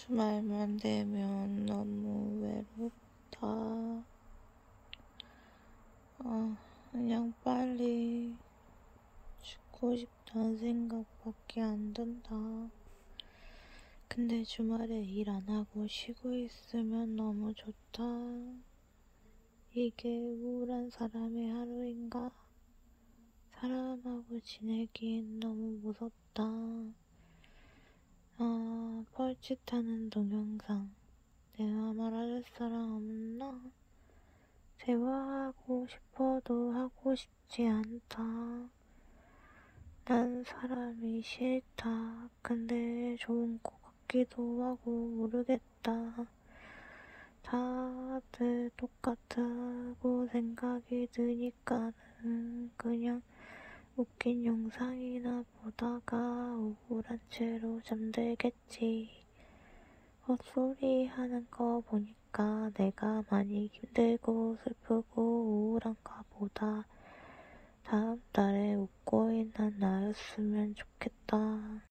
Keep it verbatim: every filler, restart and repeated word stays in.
주말만 되면 너무 외롭다. 아, 그냥 빨리 죽고 싶다는 생각밖에 안 든다. 근데 주말에 일 안 하고 쉬고 있으면 너무 좋다. 이게 우울한 사람의 하루인가? 사람하고 지내긴 너무 무섭다. 아, 뻘짓하는 동영상. 내가 말할 사람 없나? 대화하고 싶어도 하고 싶지 않다. 난 사람이 싫다. 근데 좋은 것 같기도 하고 모르겠다. 다들 똑같다고 생각이 드니까는 그냥 웃긴 영상이나 보다가 우울한 채로 잠들겠지. 헛소리 하는 거 보니까 내가 많이 힘들고 슬프고 우울한가 보다. 다음 달에 웃고 있는 나였으면 좋겠다.